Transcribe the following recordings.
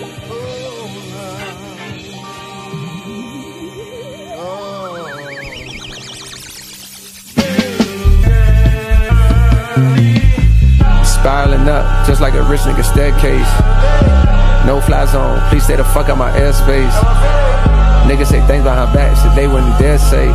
Spiraling up, just like a rich nigga staircase. No fly zone, please stay the fuck out my airspace. Niggas say things behind back, shit they wouldn't dare say.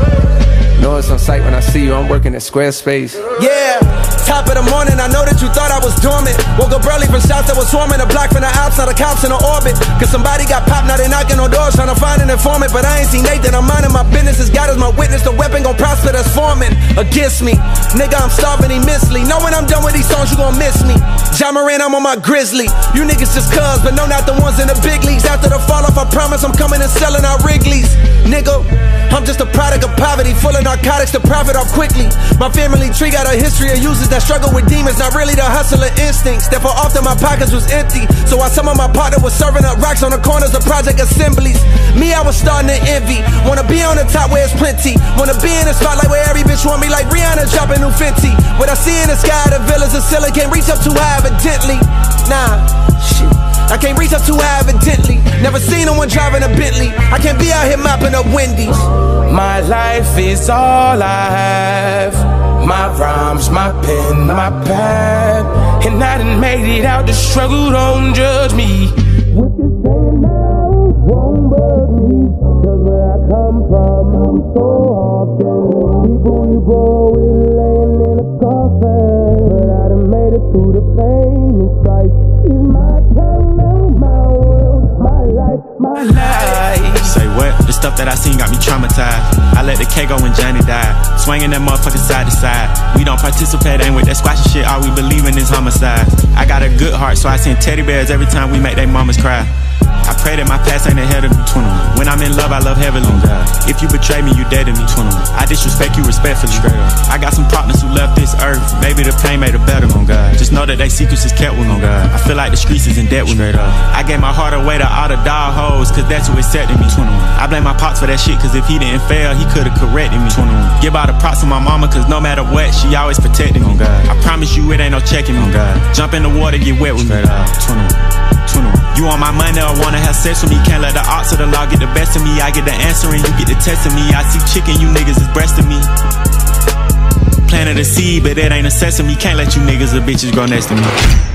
Know it's on sight when I see you, I'm working at Squarespace. Yeah, top of the morning, I know that you thought I was dormant. Woke up early from shots that was swarming. A block from the Alps, now the cops in the orbit. Cause somebody got popped, now they knocking on doors trying to find an informant. But I ain't seen Nathan, I'm minding my business. As God is my witness, the weapon gon' prosper that's forming against me. Nigga, I'm starving immensely. Know when I'm done with these songs, you gon' miss me. John Moran, I'm on my grizzly. You niggas just cuz, but no, not the ones in the big leagues. After the fall off, I promise I'm coming and selling out Wrigley's. Nigga, I'm just a product of poverty, full of narcotics to profit off quickly. My family tree got a history of users that struggle with demons, not really the hustler instincts. Therefore often my pockets was empty, so while some of my partner was serving up rocks on the corners of project assemblies, me, I was starting to envy. Wanna be on the top where it's plenty, wanna be in the spotlight where every bitch want me, like Rihanna dropping new Fenty. What I see in the sky, the villas of Scylla, can't reach up too high evidently. Nah, shit, I can't reach up too high evidently. Never seen no one driving a Bentley. I can't be out here mopping up Wendy's. My life is all I have. My rhymes, my pen, my pad. And I done made it out the struggle, don't judge me. What you saying now won't bug me. Cause where I come from, I'm so often people you grow with laying in a coffin. But I done made it through the pain and strife. It's my time now, my world, my life, my life. Say what? The stuff that I seen got me traumatized. I let the K go when Johnny died, swinging that motherfucker side to side. We don't participate, ain't with that squashy shit. All we believe in is homicide. I got a good heart, so I send teddy bears every time we make they mamas cry. I pray that my past ain't ahead of me. 21. When I'm in love, I love heavily. If you betray me, you dead to me. 21. I disrespect you respectfully. Straight up. I got some partners who left this earth. Maybe the pain made it better, on God. Just know that they secrets is kept with, on God. I feel like the streets is in debt with me. Straight up. I gave my heart away to all the dog hoes, cause that's who accepted me. 21. I blame my pops for that shit, cause if he didn't fail, he could've corrected me. 21. Give all the props to my mama, cause no matter what, she always protected me. On God. I promise you it ain't no checking me. On God. Jump in the water, get wet with me. 21. You want my money or wanna have sex with me? Can't let the odds of the law get the best of me. I get the answer and you get the test of me. I see chicken, you niggas is breasting me. Planted a seed, but it ain't a sesame. Can't let you niggas or bitches grow next to me.